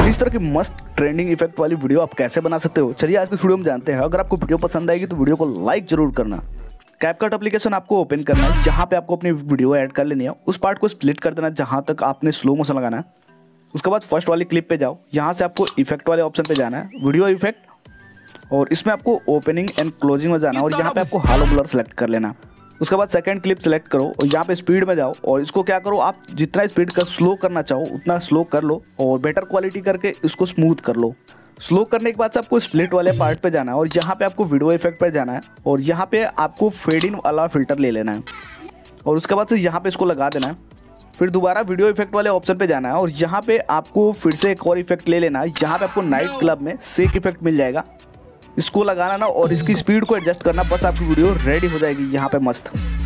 इस तरह की मस्त ट्रेंडिंग इफेक्ट वाली वीडियो आप कैसे बना सकते हो, चलिए आज की वीडियो में जानते हैं। अगर आपको वीडियो पसंद आएगी तो वीडियो को लाइक जरूर करना। कैपकट एप्लीकेशन आपको ओपन करना है, जहाँ पे आपको अपनी वीडियो ऐड कर लेनी है। उस पार्ट को स्प्लिट कर देना जहाँ तक आपने स्लो मोशन लगाना है। उसके बाद फर्स्ट वाली क्लिप पे जाओ, यहाँ से आपको इफेक्ट वाले ऑप्शन पे जाना है, वीडियो इफेक्ट, और इसमें आपको ओपनिंग एंड क्लोजिंग में जाना है और यहाँ पे आपको हालो ब्लर सेलेक्ट कर लेना। उसके बाद सेकंड क्लिप सेलेक्ट करो और यहाँ पे स्पीड में जाओ और इसको क्या करो, आप जितना स्पीड का स्लो करना चाहो उतना स्लो कर लो और बेटर क्वालिटी करके इसको स्मूथ कर लो। स्लो करने के बाद से आपको स्प्लिट वाले पार्ट पे जाना है और यहाँ पे आपको वीडियो इफेक्ट पे जाना है और यहाँ पे आपको फेड इन वाला फिल्टर ले लेना है और उसके बाद से यहाँ पे इसको लगा देना है। फिर दोबारा वीडियो इफेक्ट वाले ऑप्शन पे जाना है और यहाँ पे आपको फिर से एक और इफेक्ट ले लेना है। यहाँ पे आपको नाइट क्लब में शेक इफेक्ट मिल जाएगा, इसको लगाना ना और इसकी स्पीड को एडजस्ट करना, बस आपकी वीडियो रेडी हो जाएगी यहाँ पे मस्त।